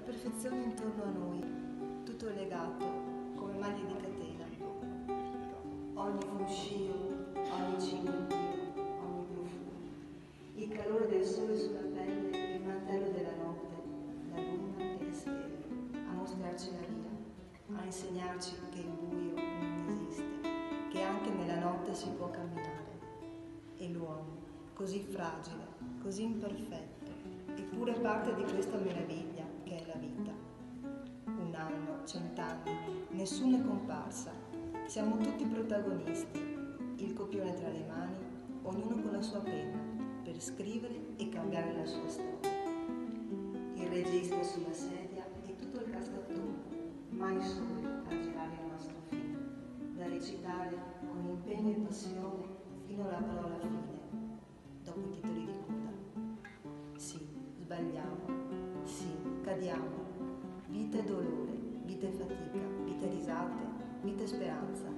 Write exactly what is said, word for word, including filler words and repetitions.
perfezione intorno a noi, tutto è legato come maglie di catena. Ogni fruscio, ogni cigolio, ogni profumo, il calore del sole sulla pelle, il mantello della notte, la luna e le stelle, a mostrarci la via, a insegnarci che il buio non esiste, che anche nella notte si può camminare. E l'uomo, così fragile, così imperfetto, eppure parte di questa meraviglia che è la vita. Un anno, cent'anni, nessuno è comparsa. Siamo tutti protagonisti, il copione tra le mani, ognuno con la sua penna, per scrivere e cambiare la sua storia. Il regista sulla sedia e tutto il castattone, mai soli a girare il nostro film, da recitare con impegno e passione fino alla parola fine, dopo i titoli di coda. Sì, sbagliamo, sì, cadiamo, vita e dolore, vita e fatica, vita e risate, vita e speranza,